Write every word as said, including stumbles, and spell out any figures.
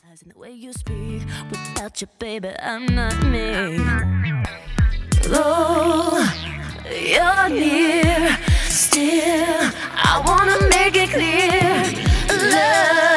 In the way you speak, without you, baby, I'm not me. Though you're near, still I wanna make it clear. Love